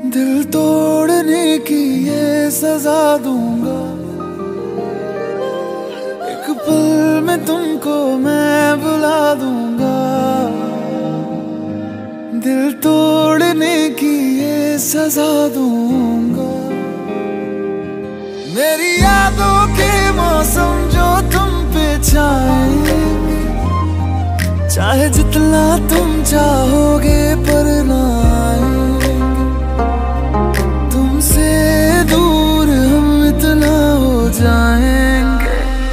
दिल तोड़ने की ये सजा दूंगा, एक पल में तुमको मैं भुला दूंगा। दिल तोड़ने की ये सजा दूंगा। मेरी यादों के मौसम जो तुम पे छाएंगे, चाहे जितना तुम चाहोगे पर ना आएंगे। तुमसे दूर हम इतना हो जाएंगे।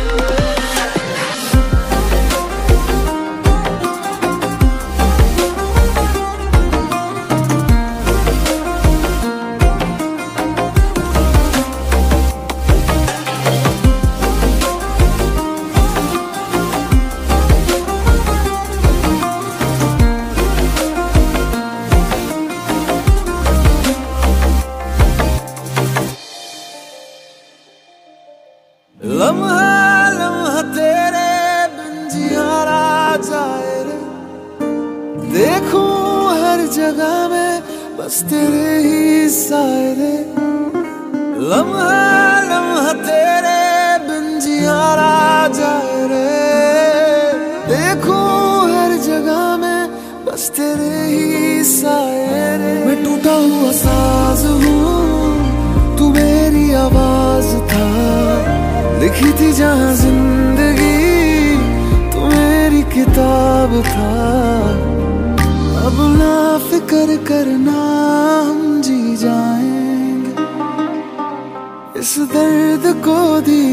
लम्हा लम्हा तेरे बिन जियारा जाए रे, देखूं हर जगह में बस तेरे ही साए रे। लम्हा लम्हा तेरे बिन जियारा जाए रे, देखूं हर जगह में बस तेरे ही साए रे। मैं टूटा हुआ साज हूँ, तू मेरी आवाज था, लिखी थी जहाँ जिंदगी तू मेरी किताब था। अब ना फिक्र करना, हम जी जाएंगे, इस दर्द को दी